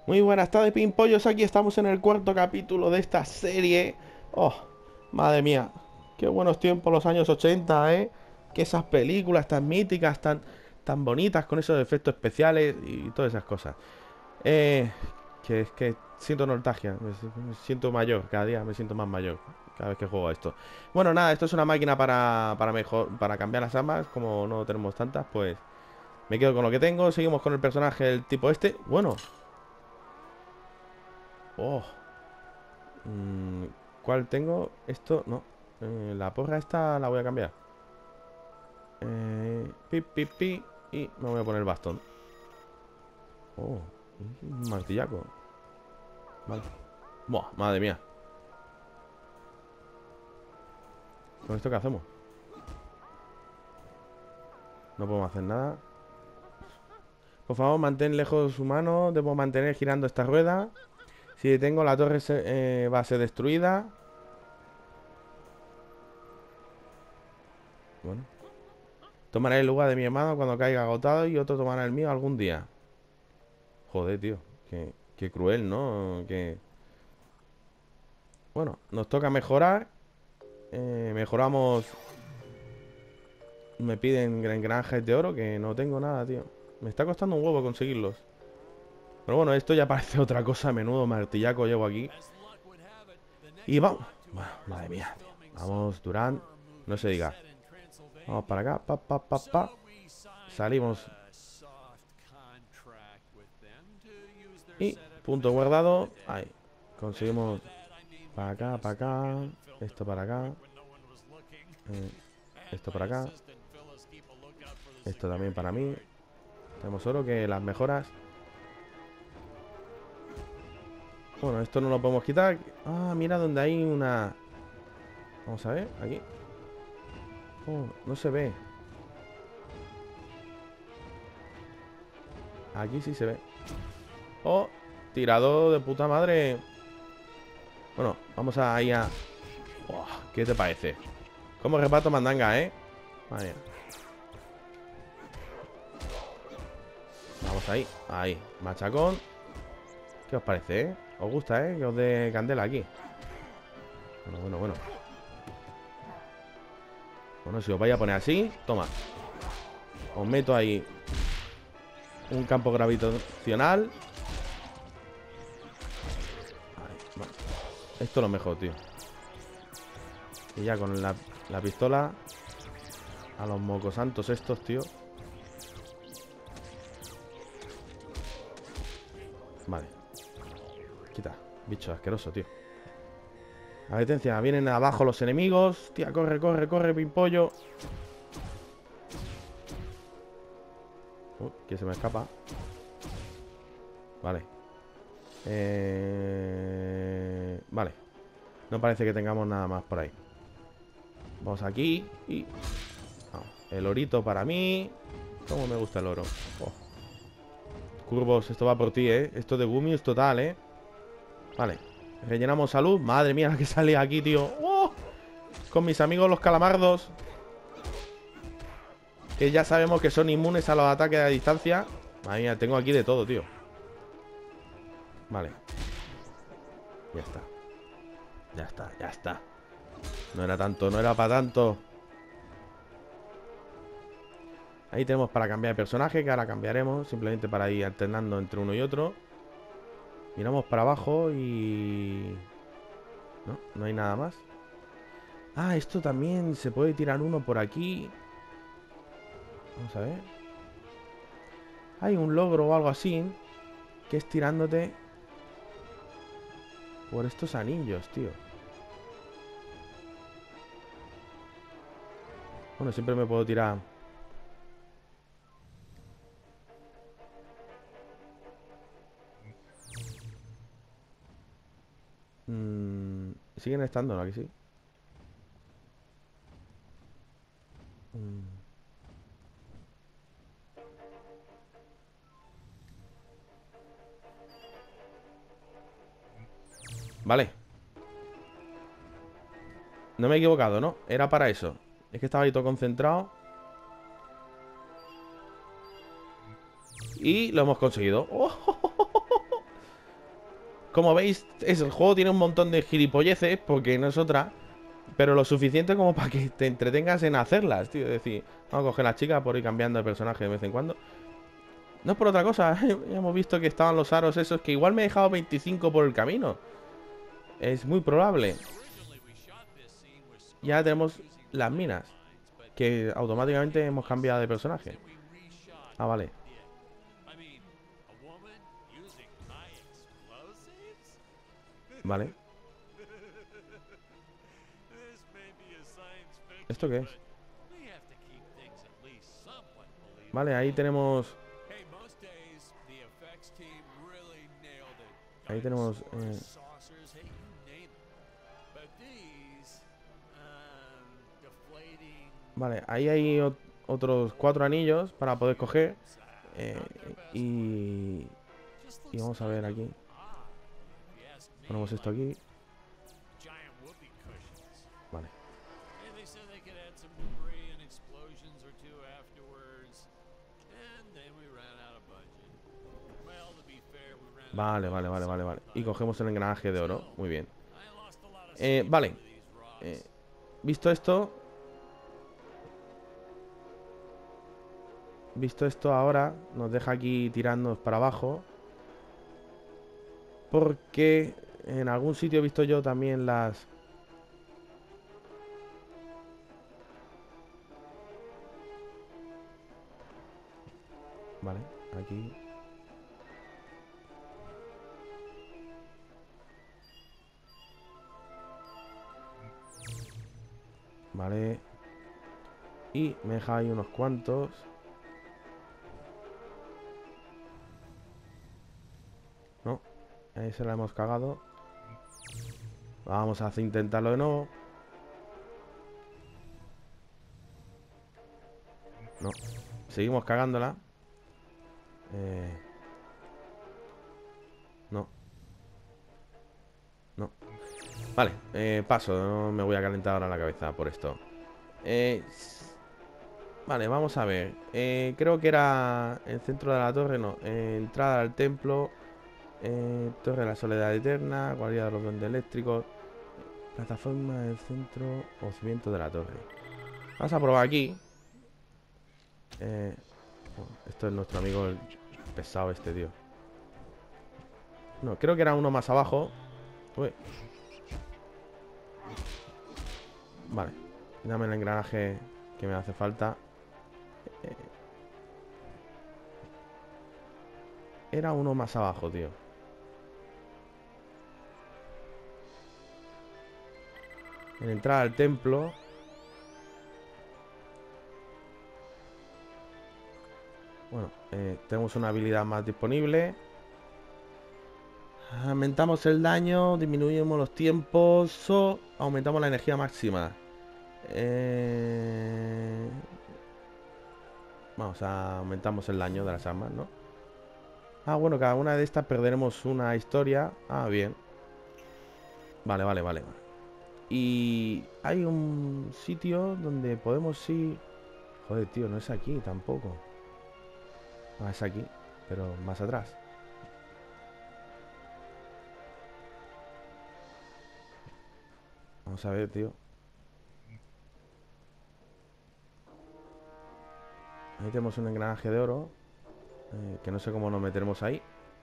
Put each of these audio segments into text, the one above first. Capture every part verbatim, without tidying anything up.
Muy buenas tardes, Pimpollos. Aquí estamos en el cuarto capítulo de esta serie. Oh, madre mía. Qué buenos tiempos los años ochenta, ¿eh? Que esas películas tan míticas, tan, tan bonitas, con esos efectos especiales y todas esas cosas. Eh, que es que siento nostalgia. Me, me siento mayor. Cada día me siento más mayor. Cada vez que juego a esto. Bueno, nada, esto es una máquina para, para mejor, para cambiar las armas. Como no tenemos tantas, pues me quedo con lo que tengo. Seguimos con el personaje del tipo este. Bueno. Oh. Mm, ¿Cuál tengo? Esto, no. Eh, la porra esta la voy a cambiar. Eh, pi, pi, pi. Y me voy a poner el bastón. Oh, un martillaco. Vale. Buah, madre mía. ¿Con esto qué hacemos? No podemos hacer nada. Por favor, mantén lejos su mano. Debo mantener girando esta rueda. Si detengo, la torre se- eh, va a ser destruida. Bueno. Tomaré el lugar de mi hermano cuando caiga agotado y otro tomará el mío algún día. Joder, tío. Qué, qué cruel, ¿no? Que... Bueno, nos toca mejorar. Eh, mejoramos. Me piden engranajes de oro, que no tengo nada, tío. Me está costando un huevo conseguirlos. Pero bueno, esto ya parece otra cosa. Menudo martillaco llevo aquí. Y vamos. Bueno, madre mía, tío. Vamos, Durán. No se diga. Vamos para acá. Pa, pa, pa, pa. Salimos. Y punto guardado. Ahí. Conseguimos. Para acá, para acá. Esto para acá. Eh, esto para acá. Esto también para mí. Tenemos oro, que las mejoras. Bueno, esto no lo podemos quitar. Ah, mira donde hay una... Vamos a ver, aquí. Oh, no se ve. Aquí sí se ve. Oh, tirado de puta madre. Bueno, vamos a ir a... Oh, ¿qué te parece? Como reparto mandanga, ¿eh? Madre mía. Vamos ahí, ahí. Machacón. ¿Qué os parece, eh? ¿Os gusta, eh? Que os dé candela aquí. Bueno, bueno, bueno. Bueno, si os vais a poner así, toma. Os meto ahí un campo gravitacional. Ahí, vale. Esto es lo mejor, tío. Y ya con la, la pistola a los mocosantos estos, tío. Vale. Quita, bicho asqueroso, tío. Advertencia, vienen abajo los enemigos. Tía, corre, corre, corre, pimpollo. Uh, que se me escapa. Vale. Eh... Vale. No parece que tengamos nada más por ahí. Vamos aquí y... Vamos. El orito para mí. Cómo me gusta el oro. Oh. Curvos, esto va por ti, ¿eh? Esto de Gumi es total, ¿eh? Vale. Rellenamos salud. Madre mía, la que sale aquí, tío. ¡Oh! Con mis amigos los calamardos. Que ya sabemos que son inmunes a los ataques a distancia. Madre mía, tengo aquí de todo, tío. Vale. Ya está. Ya está, ya está. No era tanto, no era para tanto. Ahí tenemos para cambiar de personaje, que ahora cambiaremos. Simplemente para ir alternando entre uno y otro. Miramos para abajo y... No, no hay nada más. Ah, esto también se puede tirar uno por aquí. Vamos a ver. Hay un logro o algo así, que es tirándote por estos anillos, tío. Bueno, siempre me puedo tirar. Mm, siguen estando, ¿no? Aquí sí. Mm. Vale. No me he equivocado, ¿no? Era para eso. Es que estaba ahí todo concentrado. Y lo hemos conseguido. ¡Oh! como veis, es, el juego tiene un montón de gilipolleces, porque no es otra, pero lo suficiente como para que te entretengas en hacerlas, tío. Es decir, vamos a coger a la chica por ir cambiando de personaje de vez en cuando. No es por otra cosa, ya hemos visto que estaban los aros esos, que igual me he dejado veinticinco por el camino. Es muy probable. Ya tenemos las minas, que automáticamente hemos cambiado de personaje. Ah, vale. Vale. ¿Esto qué es? Vale, ahí tenemos... Ahí tenemos... Eh... Vale, ahí hay otros cuatro anillos para poder coger. Eh, y... Y vamos a ver aquí. Ponemos esto aquí. Vale. Vale, vale, vale, vale, vale. Y cogemos el engranaje de oro. Muy bien. Eh, vale. Eh, visto esto... Visto esto ahora, nos deja aquí tirarnos para abajo. Porque en algún sitio he visto yo también las... Vale, aquí... Vale. Y me deja ahí unos cuantos. No, ahí se la hemos cagado. Vamos a intentarlo de nuevo. No, seguimos cagándola. Eh... No. No. Vale, eh, paso. No me voy a calentar ahora la cabeza por esto. Eh... Vale, vamos a ver. Eh, creo que era el centro de la torre, no. Eh, entrada al templo. Eh, torre de la soledad eterna. Guardia de los duendes eléctricos. Plataforma del centro o cimiento de la torre. Vamos a probar aquí. Eh, bueno, esto es nuestro amigo el pesado este, tío. No, creo que era uno más abajo. Uy. Vale. Dame el engranaje que me hace falta. Eh, era uno más abajo, tío. En entrar al templo. Bueno, eh, tenemos una habilidad más disponible. Aumentamos el daño, disminuimos los tiempos o aumentamos la energía máxima. Eh... Vamos, a aumentamos el daño de las armas, ¿no? Ah, bueno, cada una de estas perderemos una historia. Ah, bien. Vale, vale, vale. Y hay un sitio donde podemos ir... Joder, tío, no es aquí tampoco. Ah, es aquí, pero más atrás. Vamos a ver, tío. Ahí tenemos un engranaje de oro. Eh, que no sé cómo nos meteremos ahí.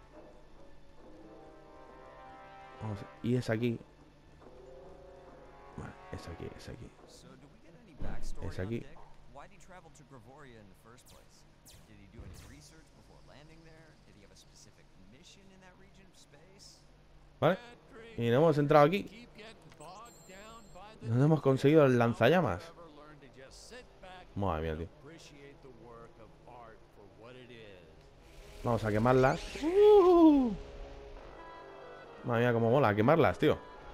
Vamos, y es aquí. Vale, es aquí, es aquí. Es aquí. Vale. Y no hemos entrado aquí. No hemos conseguido el lanzallamas. Madre mía, tío. Vamos a quemarlas. uh. Madre mía, cómo mola quemarlas, tío.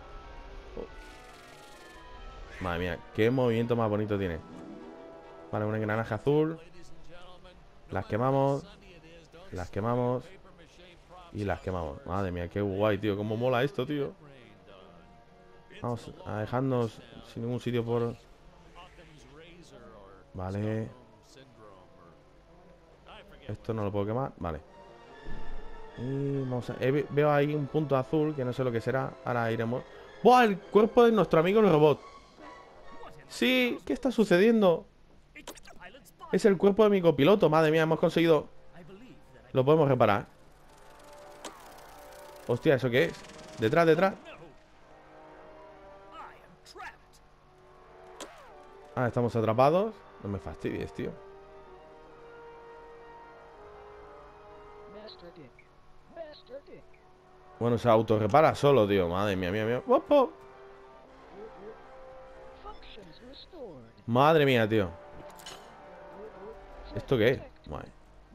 Madre mía, qué movimiento más bonito tiene. Vale, un engranaje azul. Las quemamos. Las quemamos. Y las quemamos. Madre mía, qué guay, tío. Cómo mola esto, tío. Vamos a dejarnos sin ningún sitio por... Vale. Esto no lo puedo quemar. Vale. Y vamos a... eh, veo ahí un punto azul, que no sé lo que será. Ahora iremos... ¡Buah! El cuerpo de nuestro amigo el robot. Sí, ¿qué está sucediendo? Es el cuerpo de mi copiloto. Madre mía, hemos conseguido... Lo podemos reparar. Hostia, ¿eso qué es? Detrás, detrás. Ah, estamos atrapados. No me fastidies, tío. Bueno, se autorrepara solo, tío. Madre mía, mía, mía. ¡Opo! Madre mía, tío. ¿Esto qué es? Vale.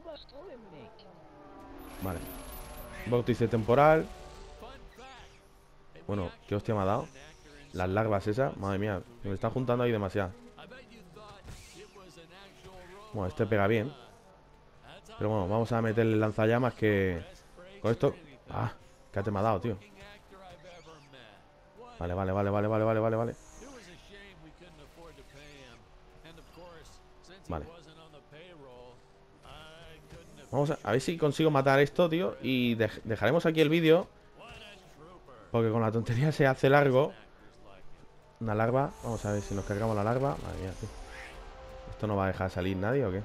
Vale. Vórtice temporal. Bueno, ¿qué hostia me ha dado? Las larvas esas. Madre mía, me están juntando ahí demasiado. Bueno, este pega bien. Pero bueno, vamos a meterle lanzallamas que... Con esto... Ah, ¿qué te me ha dado, tío? Vale, vale, vale, vale, vale, vale, vale, vale. Vale. Vamos a, a ver si consigo matar esto, tío. Y dej dejaremos aquí el vídeo, porque con la tontería se hace largo. Una larva. Vamos a ver si nos cargamos la larva. Madre mía, tío. ¿Esto no va a dejar salir nadie o qué?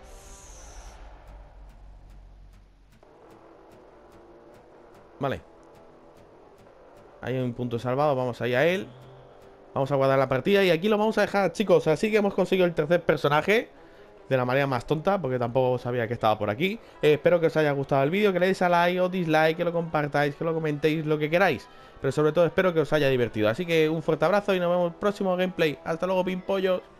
Vale. Hay un punto salvado. Vamos ahí a él. Vamos a guardar la partida y aquí lo vamos a dejar, chicos. Así que hemos conseguido el tercer personaje de la manera más tonta, porque tampoco sabía que estaba por aquí. eh, Espero que os haya gustado el vídeo, que le deis a like o dislike, que lo compartáis, que lo comentéis, lo que queráis. Pero sobre todo espero que os haya divertido. Así que un fuerte abrazo y nos vemos en el próximo gameplay. Hasta luego, pimpollos.